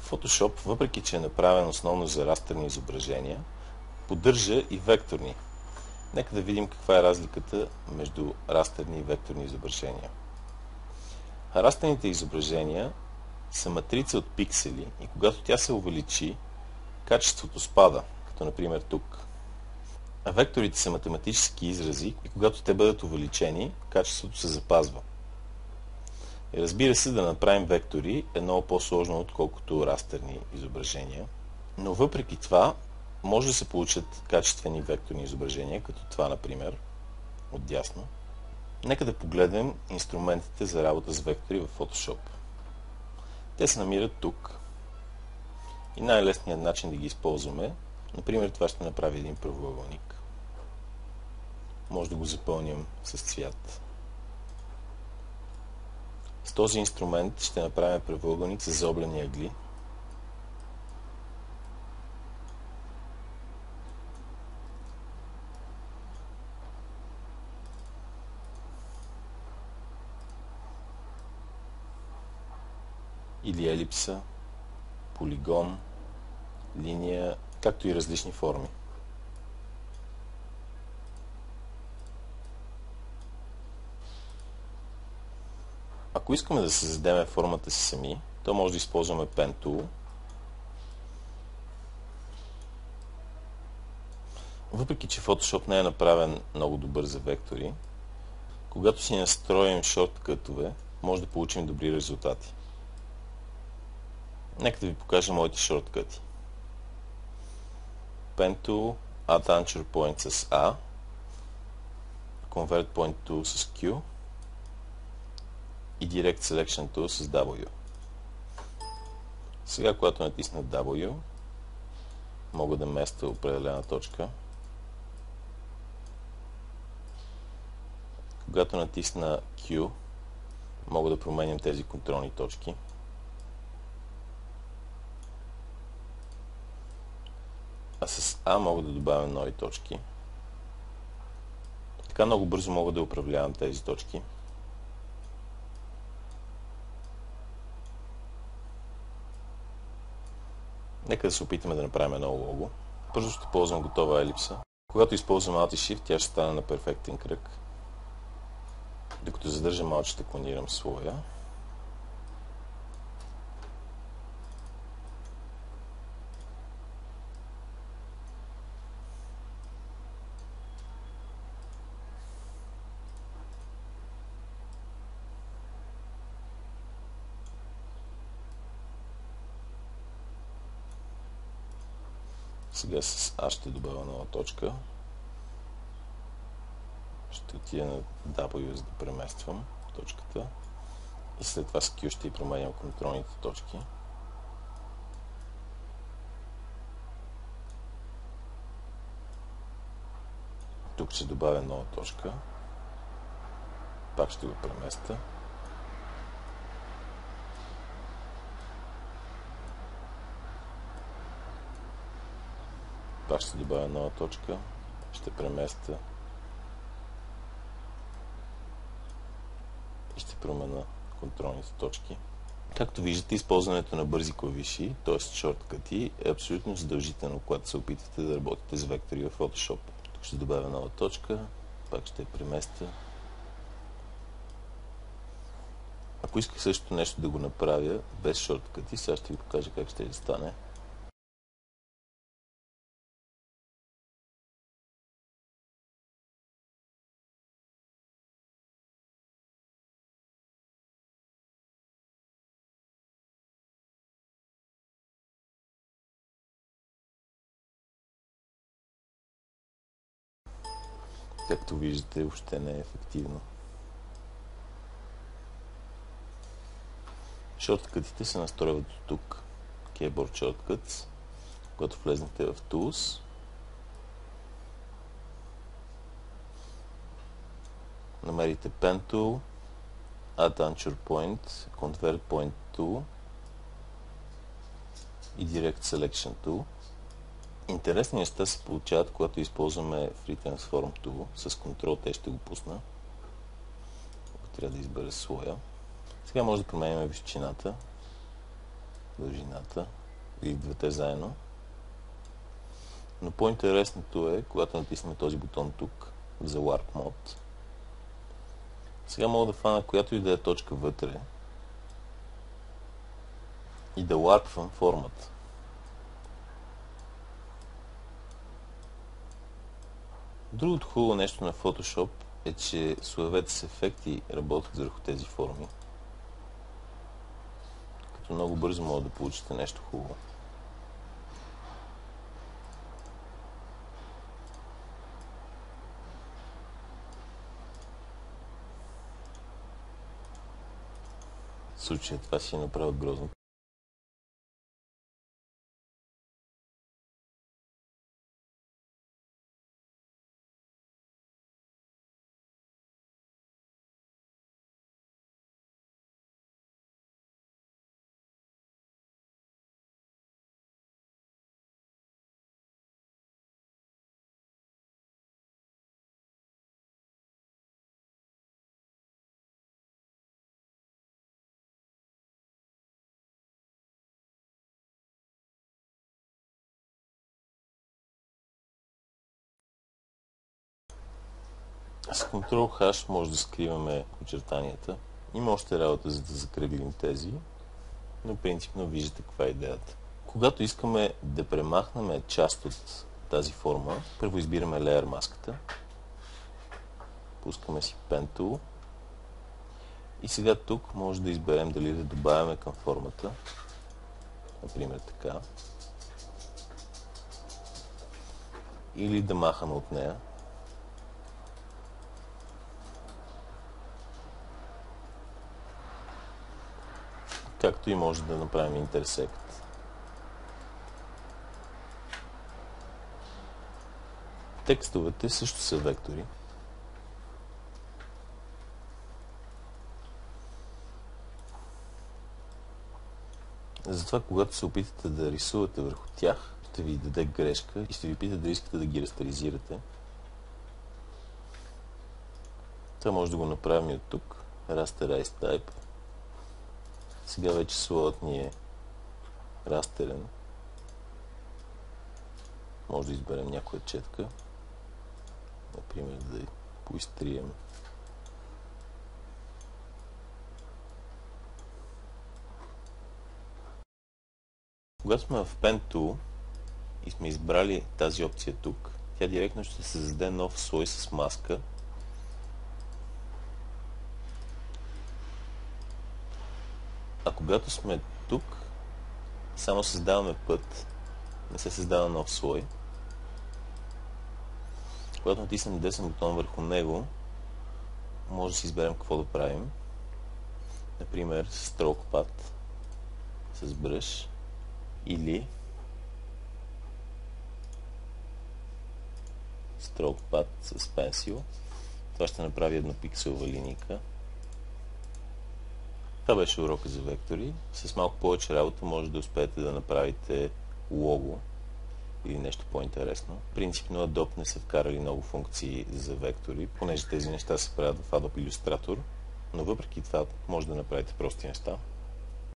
Photoshop, въпреки че е направен основно за растерни изображения, поддържа и векторни. Нека да видим каква е разликата между растерни и векторни изображения. Растерните изображения са матрица от пиксели и когато тя се увеличи, качеството спада, като например тук. А векторите са математически изрази и когато те бъдат увеличени, качеството се запазва. И разбира се, да направим вектори е много по-сложно, отколкото растерни изображения. Но въпреки това, може да се получат качествени векторни изображения, като това, например, отдясно. Нека да погледнем инструментите за работа с вектори в Photoshop. Те се намират тук. И най-лесният начин да ги използваме, например, това ще направи един правоъгълник. Може да го запълним с цвят. С този инструмент ще направим правоъгълник с заоблени ъгли. Или елипса, полигон, линия, както и различни форми. Ако искаме да създадем формата си сами, то може да използваме Pen Tool. Въпреки че Photoshop не е направен много добър за вектори, когато си настроим шорткътове, може да получим добри резултати. Нека да ви покажа моите шорткъти. Pen Tool, Add Anchor Point с A, Convert Point Tool с Q и Direct Selection Tool с W. Сега, когато натисна W, мога да местя определена точка. Когато натисна Q, мога да променям тези контролни точки. А с A мога да добавя нови точки. Така много бързо мога да управлявам тези точки. Нека да се опитаме да направим едно лого. Първо ще ползвам готова елипса. Когато използвам Alt и Shift, тя ще стане на перфектен кръг. Докато задържам Alt, ще клонирам слоя. Сега с A ще добавя нова точка. Ще отида на W, за да премествам точката. И след това с Q ще и променям контролните точки. Тук ще добавя нова точка. Пак ще го преместя. Пак ще добавя нова точка. Ще преместя. И ще променя контролните точки. Както виждате, използването на бързи клавиши, т.е. шорткъти, е абсолютно задължително, когато се опитвате да работите с вектори в Photoshop. Тук ще добавя нова точка. Пак ще я преместя. Ако исках също нещо да го направя без шорткъти, сега ще ви покажа как ще стане. Както виждате, въобще не е ефективно. Шорткътите се настройват до тук. Keyboard Shortcuts. Когато влезнете в Tools, намерите Pen Tool, Add Anchor Point, Convert Point Tool и Direct Selection Tool. Интересни неща се получават, когато използваме Free Transform Tool. С Ctrl T ще го пусна. Трябва да избера слоя. Сега може да променяме височината, дължината. или двете заедно. Но по-интересното е, когато натиснем този бутон тук за Warp Mode, сега мога да фана която и да е точка вътре и да ларпвам формата. Другото хубаво нещо на Photoshop е, че слоевете с ефекти работят върху тези форми. Като много бързо може да получите нещо хубаво. В случая това си е направил грозно. С Ctrl-H може да скриваме очертанията. Има още работа, за да закръглим тези, но принципно виждате каква е идеята. Когато искаме да премахнем част от тази форма, първо избираме Layer маската, пускаме си Pen Tool и сега тук може да изберем дали да добавяме към формата, например така, или да махаме от нея. Както и може да направим интерсект. Текстовете също са вектори. Затова, когато се опитате да рисувате върху тях, ще ви даде грешка и ще ви пита дали искате да ги растеризирате. Това може да го направим и от тук. Rasterize Type. Сега вече слоят ни е растерен. Може да изберем някоя четка. Например, да поизтрием. Когато сме в Pen Tool и сме избрали тази опция тук, тя директно ще създаде нов слой с маска. А когато сме тук, само създаваме път, не се създава нов слой. Когато натиснем десен бутон върху него, може да си изберем какво да правим. Например, Stroke Pad с бръш или Stroke Pad с пенсил. Това ще направи еднопикселова линийка. Това беше урока за вектори. С малко повече работа може да успеете да направите лого или нещо по-интересно. Принципно Adobe не са вкарали много функции за вектори, понеже тези неща се правят в Adobe Illustrator, но въпреки това може да направите прости неща.